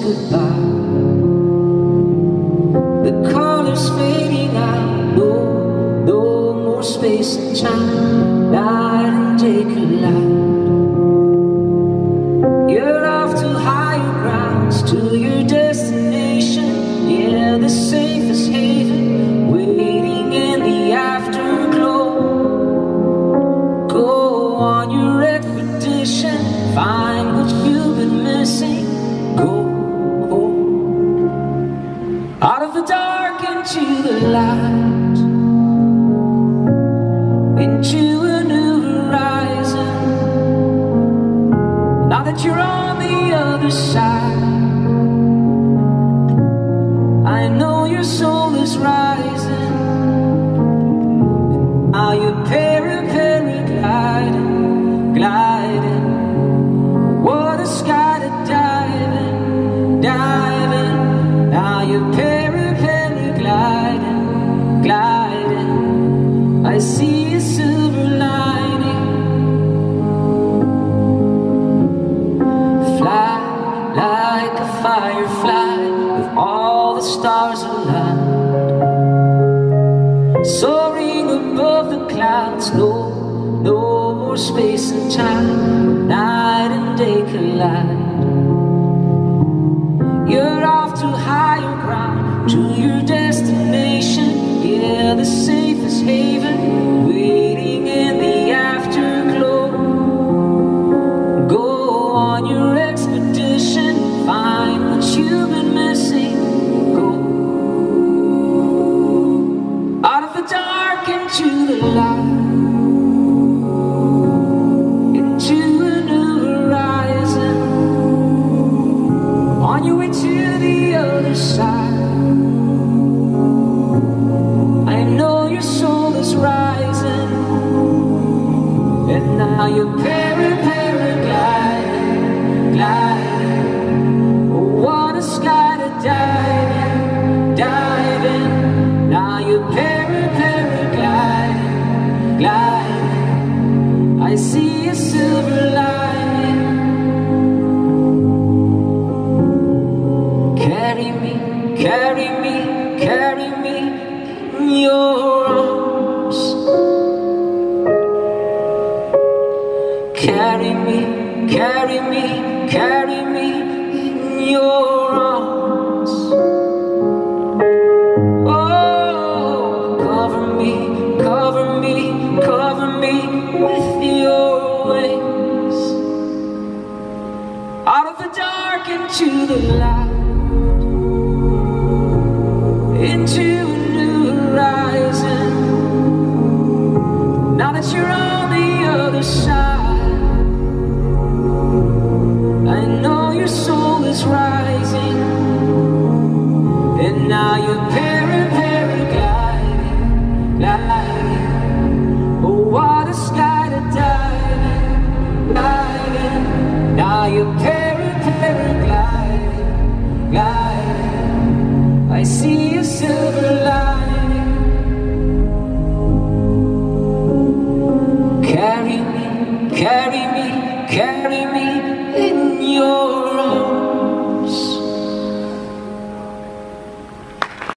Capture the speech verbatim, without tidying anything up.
goodbye. The colors fading out, no, no more space and time. Night and day collide. You're off to higher grounds, to your destination. Yeah, the safest haven, waiting in the afterglow. Go on your expedition, find what you've been missing. Go, go out of the dark into the light, into a new horizon. Now that you're on the other side, I know your soul is rising. Now you're para, para-gliding, gliding. What a sky to dive in, diving. Now you're para, para-gliding, gliding. I see a silver lining. Fly like a firefly with all the stars aligned, soaring above the clouds. No, no more space and time. Night and day collide. You're off to higher ground, to your destination. Yeah, the safest haven, waiting in the afterglow. Go on your expedition, find what you've been missing. Go out of the dark into the light, into a new horizon. On your way to the other side, I know your soul is rising. And now you're para, para-gliding, gliding. Oh, what a sky to dive in, dive in. Now you're para, para-gliding, gliding. I see a silver lining. Carry me, carry me, carry me in your arms. Carry me, carry me, carry me in your arms. Oh, cover me, cover me, cover me with your wings. Out of the dark into the light, into a new horizon. Now that you're on the other side,